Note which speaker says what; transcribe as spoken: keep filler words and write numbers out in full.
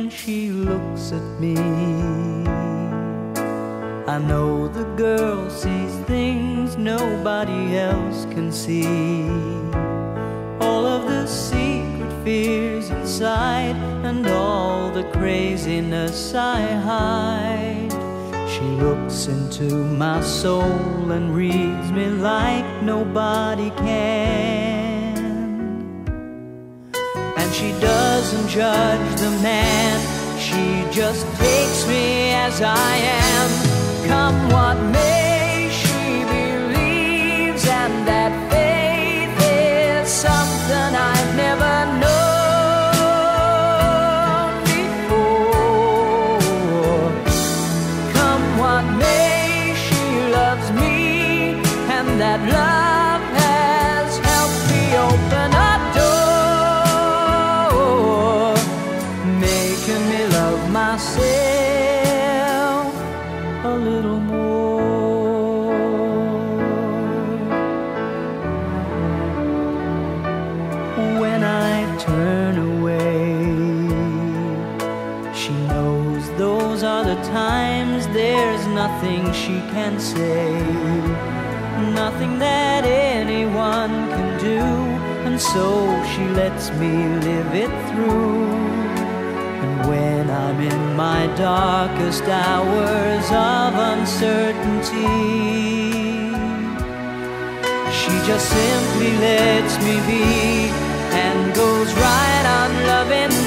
Speaker 1: when she looks at me. I know the girl sees things nobody else can see. All of the secret fears inside and all the craziness I hide. She looks into my soul and reads me like nobody can. And she doesn't judge the man, she just takes me as I am. Come what may, she believes, and that faith is something I've never known before. Come what may, she loves me, and that love has helped me open a door, making me love myself a little more. When I turn away, she knows those are the times there's nothing she can say, nothing that anyone can do, and so she lets me live it through. When I'm in my darkest hours of uncertainty, she just simply lets me be and goes right on loving